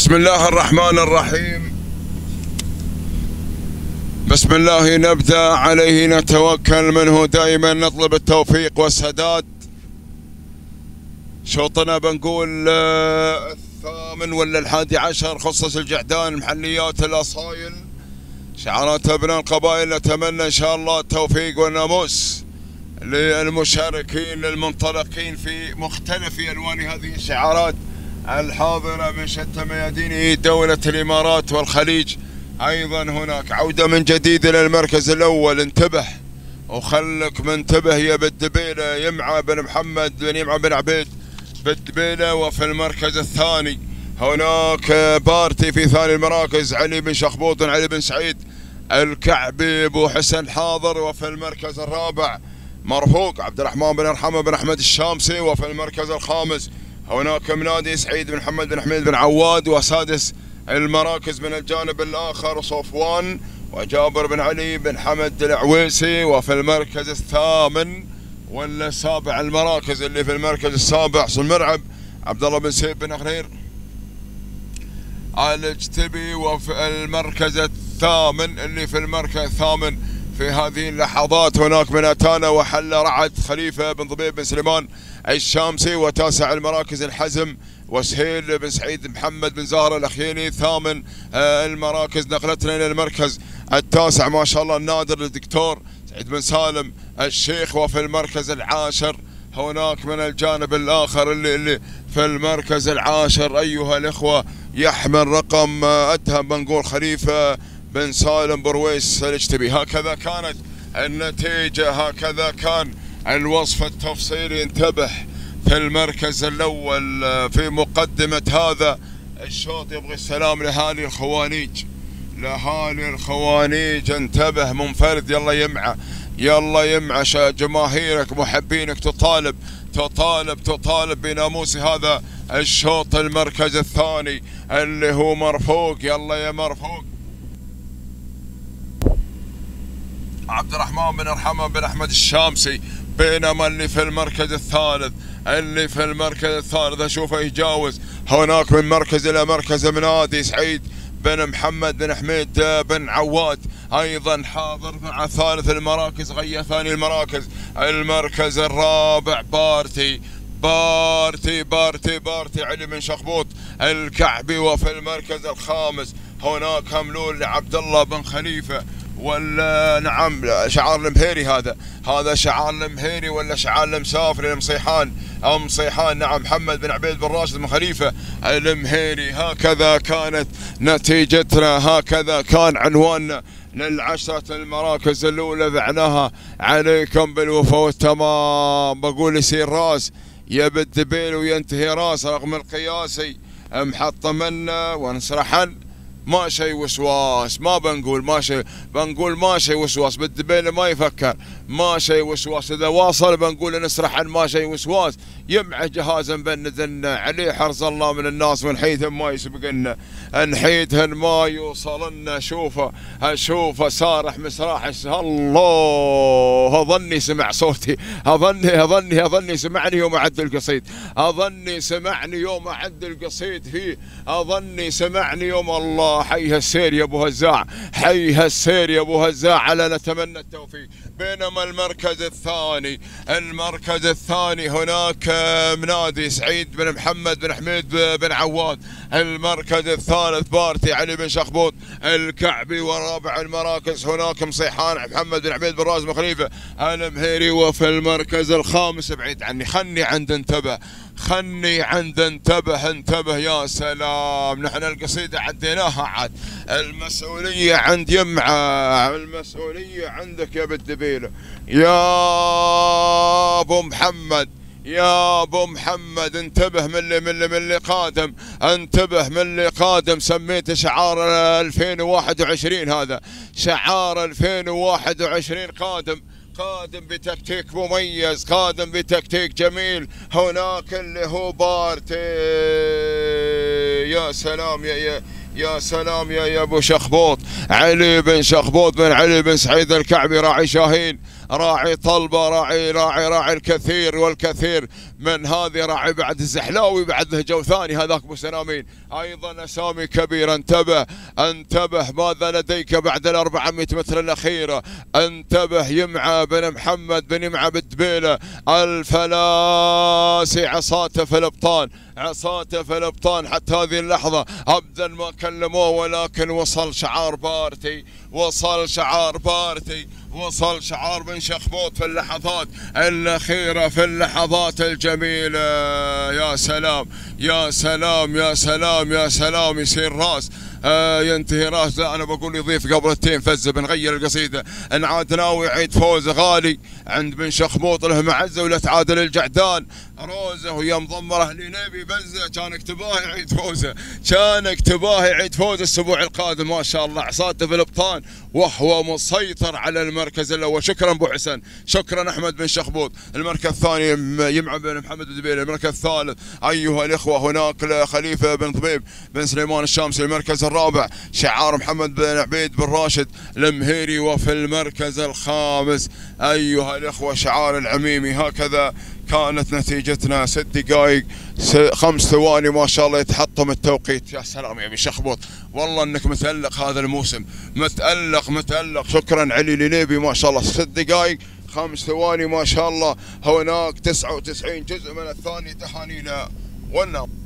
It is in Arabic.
بسم الله الرحمن الرحيم. بسم الله نبدأ، عليه نتوكل، منه دائما نطلب التوفيق والسداد. شوطنا بنقول الثامن ولا الحادي عشر، خصص الجعدان، محليات الأصايل، شعارات أبناء القبائل. نتمنى إن شاء الله التوفيق والناموس للمشاركين المنطلقين في مختلف ألوان هذه الشعارات الحاضرة من شتى ميادين دولة الإمارات والخليج. أيضا هناك عودة من جديد إلى المركز الأول. انتبه وخلك منتبه يا بالدبيلة، يمعى بن محمد بن يمعى بن عبيد بالدبيلة. وفي المركز الثاني هناك بارتي في ثاني المراكز، علي بن شخبوط، علي بن سعيد الكعبي، ابو حسن حاضر. وفي المركز الرابع مرفوق عبد الرحمن بن ارحمه بن احمد الشامسي. وفي المركز الخامس هناك منادي سعيد بن محمد بن حميد بن عواد. وسادس المراكز من الجانب الاخر صفوان وجابر بن علي بن حمد العويسي. وفي المركز الثامن ولا سابع المراكز، اللي في المركز السابع صنمرعب عبد الله بن سيف بن غنير الاجتبي. وفي المركز الثامن، اللي في المركز الثامن في هذه اللحظات هناك من اتانا وحل رعد خليفه بن ضبيب بن سليمان الشامسي. وتاسع المراكز الحزم وسهيل بن سعيد محمد بن زهره الاخيني. ثامن المراكز نقلتنا الى المركز التاسع، ما شاء الله النادر الدكتور سعيد بن سالم الشيخ. وفي المركز العاشر هناك من الجانب الاخر اللي في المركز العاشر ايها الاخوه يحمل رقم ادهم بنقول خليفه بن سالم برويس الاجتبي. هكذا كانت النتيجة، هكذا كان الوصف التفصيلي. انتبه في المركز الأول في مقدمة هذا الشوط يبغي السلام لأهالي الخوانيج، لأهالي الخوانيج. انتبه منفرد، يلا يمعى، يلا يمعى جماهيرك محبينك تطالب بناموس هذا الشوط. المركز الثاني اللي هو مرفوق، يلا يا مرفوق عبد الرحمن بن ارحمه بن احمد الشامسي. بينما اللي في المركز الثالث اشوفه يجاوز هناك من مركز الى مركز منادي سعيد بن محمد بن حميد بن عواد، ايضا حاضر مع ثالث المراكز غيا ثاني المراكز. المركز الرابع بارتي علي بن شخبوط الكعبي. وفي المركز الخامس هناك هملول لعبد الله بن خليفه، ولا نعم شعار المهيري، هذا شعار المهيري ولا شعار المسافر المصيحان نعم محمد بن عبيد بن راشد بن خليفه المهيري. هكذا كانت نتيجتنا، هكذا كان عنواننا للعشرة المراكز الأولى. ذعناها عليكم بالوفا والتمام. بقول يصير راس يا بالدبيل وينتهي راس، رغم القياسي محطمنا ونسرحن ما شيء وسواس. ما بنقول ما شيء، بنقول ما شيء وسواس. بالدبيل ما يفكر ما شيء وسواس، اذا واصل بنقول نسرح عن ما شيء وسواس. يمعى جهازا بندنا عليه حرز الله من الناس، ونحيدهن ما يسبقنا، نحيدهن ما يوصلنا. شوفه سارح مسراح. الله اظني سمع صوتي، اظني سمعني يوم اعد القصيد، اظني سمعني يوم اعد القصيد فيه، اظني سمعني يوم. الله حيها السير يا ابو هزاع، حيها السير يا ابو هزاع، على نتمنى التوفيق. بينما المركز الثاني هناك منادي سعيد بن محمد بن حميد بن عواد. المركز الثالث بارتي علي بن شخبوط الكعبي. ورابع المراكز هناك مصيحان محمد بن عبيد بن راشد بن خليفه المهيري. وفي المركز الخامس بعيد عني، خلني عند انتبه يا سلام. نحن القصيدة عديناها، عاد المسؤولية عند يمعى، المسؤولية عندك يا بالدبيلة يا ابو محمد، يا ابو محمد. انتبه من اللي قادم، انتبه من اللي قادم. سميته شعار 2021، هذا شعار 2021 قادم بتكتيك مميز، قادم بتكتيك جميل. هناك اللي هو بارتي، يا سلام يا سلام يا ابو شخبوط، علي بن شخبوط بن علي بن سعيد الكعبي، راعي شاهين، راعي طلبه، راعي الكثير والكثير من هذه راعي بعد الزحلاوي بعد له جو ثاني هذاك ابو سنامين. ايضا اسامي كبيره، انتبه انتبه ماذا لديك بعد ال 400 متر الاخيره. انتبه يمعى بن محمد بن يمعى بالدبيله الفلاسي عصاته في الابطان، عصاته في الابطان حتى هذه اللحظه ابدا ما كلموه، ولكن وصل شعار بارتي، وصل شعار بارتي، وصل شعار بن شخبوط في اللحظات الاخيره، في اللحظات الجميله. يا سلام يا سلام يا سلام يا سلام. يصير راس ينتهي راس. لا انا بقول يضيف قبل التين فزه بنغير القصيده. ان عاد ناوي يعيد فوزه غالي عند بن شخبوط له معزه، ولا تعادل الجعدان روزه وهي مضمره لنبي بزه. كانك تباه يعيد فوزه، كانك تباه يعيد فوزه الاسبوع القادم. ما شاء الله عصاته في الابطان وهو مسيطر على المركز الاول. شكرا ابو حسن، شكرا احمد بن شخبوط. المركز الثاني يمعى بن محمد الدبيلي. المركز الثالث ايها الاخوه هناك لخليفه بن طبيب بن سليمان الشامسي. المركز الرابع شعار محمد بن عبيد بن راشد المهيري. وفي المركز الخامس ايها الاخوه شعار العميمي. هكذا كانت نتيجتنا 6 دقائق 5 ثواني. ما شاء الله يتحطم التوقيت. يا سلام يا ابي شخبوط، والله انك متألق هذا الموسم، متألق متألق. شكرا علي لنيبي ما شاء الله. 6 دقائق 5 ثواني ما شاء الله. هناك 99 جزء من الثانية. تهانينا والنار.